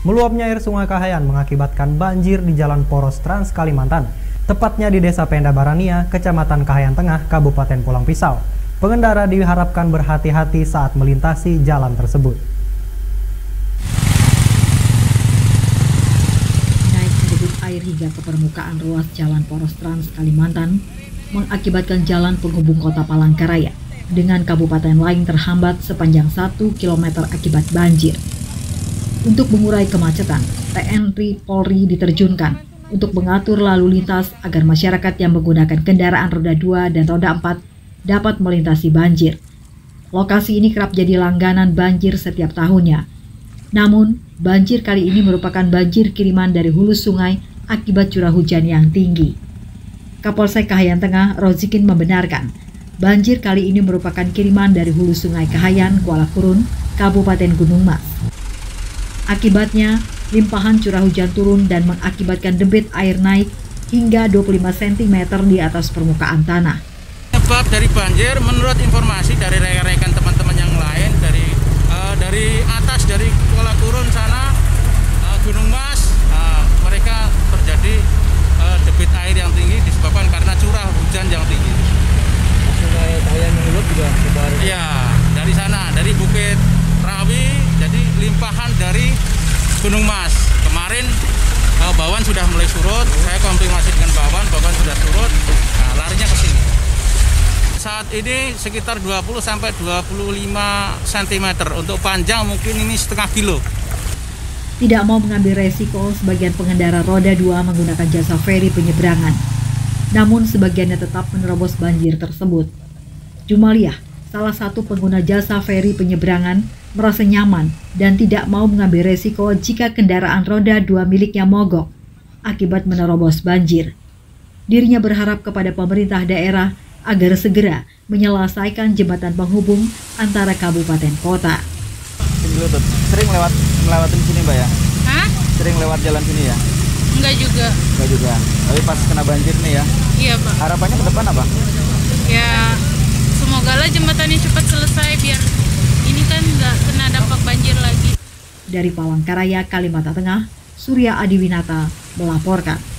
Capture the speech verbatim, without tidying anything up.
Meluapnya air Sungai Kahayan mengakibatkan banjir di jalan poros Trans Kalimantan, tepatnya di Desa Penda Barania, Kecamatan Kahayan Tengah, Kabupaten Pulang Pisau. Pengendara diharapkan berhati-hati saat melintasi jalan tersebut. Naiknya debit air hingga ke permukaan ruas jalan poros Trans Kalimantan mengakibatkan jalan penghubung Kota Palangkaraya dengan kabupaten lain terhambat sepanjang satu kilometer akibat banjir. Untuk mengurai kemacetan, T N I Polri diterjunkan untuk mengatur lalu lintas agar masyarakat yang menggunakan kendaraan roda dua dan roda empat dapat melintasi banjir. Lokasi ini kerap jadi langganan banjir setiap tahunnya. Namun, banjir kali ini merupakan banjir kiriman dari hulu sungai akibat curah hujan yang tinggi. Kapolsek Kahayan Tengah, Rozikin, membenarkan banjir kali ini merupakan kiriman dari hulu sungai Kahayan, Kuala Kurun, Kabupaten Gunung Mas. Akibatnya, limpahan curah hujan turun dan mengakibatkan debit air naik hingga dua puluh lima sentimeter di atas permukaan tanah. Penyebab dari banjir, menurut informasi dari rekan-rekan teman-teman yang lain, dari uh, dari atas, dari Kuala Kurun sana, uh, Gunung Mas, uh, mereka terjadi uh, debit air yang tinggi disebabkan karena curah hujan yang tinggi. Sungai Kahayan Mulut juga sebar. Ya, dari sana, dari Bukit Rawi, jadi limpahan dari Gunung Mas. Kemarin uh, Bawan sudah mulai surut, saya konfirmasi dengan Bawan, Bawan sudah surut, nah, larinya ke sini. Saat ini sekitar dua puluh sampai dua puluh lima sentimeter, untuk panjang mungkin ini setengah kilo. Tidak mau mengambil resiko, sebagian pengendara roda dua menggunakan jasa feri penyeberangan. Namun sebagiannya tetap menerobos banjir tersebut. Jumaliah, salah satu pengguna jasa feri penyeberangan, merasa nyaman dan tidak mau mengambil resiko jika kendaraan roda dua miliknya mogok akibat menerobos banjir. Dirinya berharap kepada pemerintah daerah agar segera menyelesaikan jembatan penghubung antara kabupaten kota. Sering lewat melewatin sini, Mbak ya? Hah? Sering lewat jalan sini ya? Enggak juga. Enggak juga. Tapi pas kena banjir nih ya? Iya, Pak. Harapannya ke depan apa? Ya, semogalah jembatannya cepat selesai biar ini kan nggak kena dampak banjir lagi. Dari Palangkaraya, Kalimantan Tengah, Surya Adiwinata melaporkan.